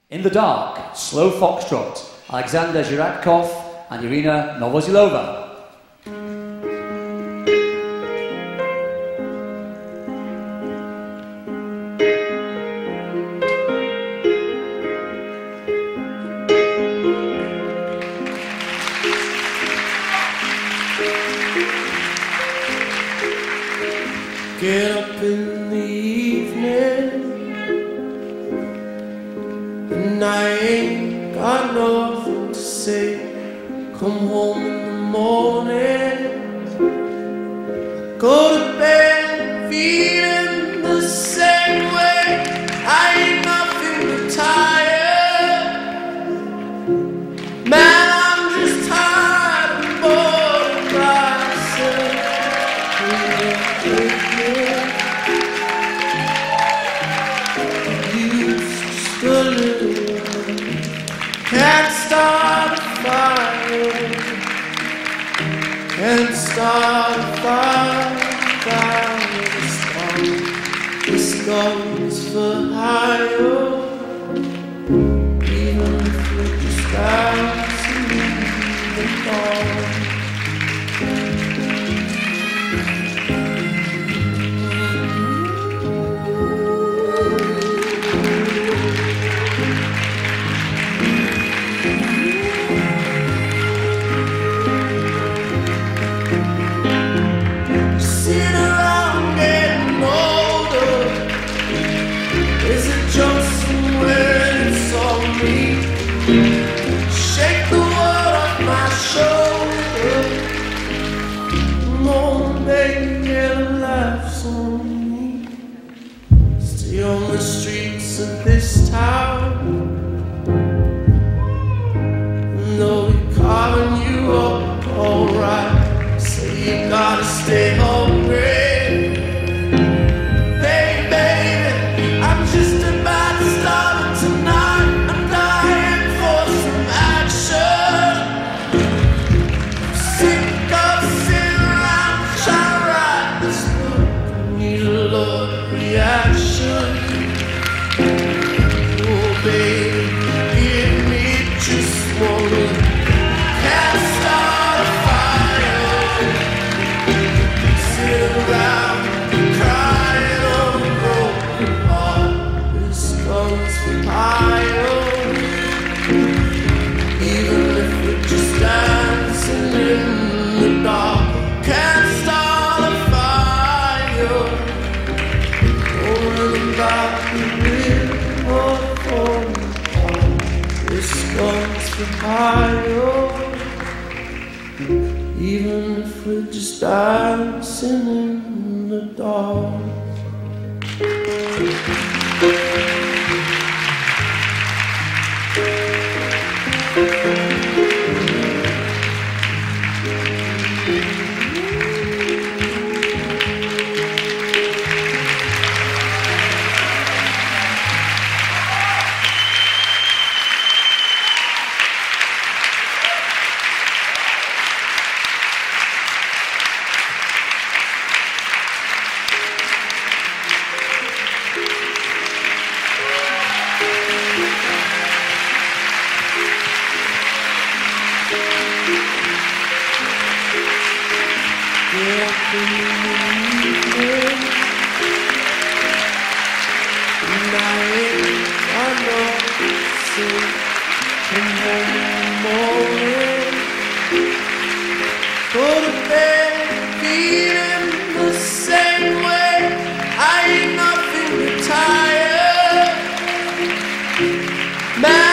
In the Dark, Slow Foxtrot, Alexander Zhiradkov and Irina Novozilova. Get up in the evening and I ain't got nothing to say. Come home in the morning, go to bed feeling the same way. I ain't nothing but tired, man, I'm just tired and bored of myself. Can't start a fire, can't start a fire. This goes for higher, even if we're just dancing in the dark. Shake the world off my shoulder. More naked laughs on me. Stay on the streets of this town. Though we're carving you up alright. Say you gotta stay hungry. Hey baby, I'm just about to start tonight. Even if we're just dancing in the dark. Go to bed feeling the same way. I ain't nothing but tired, man.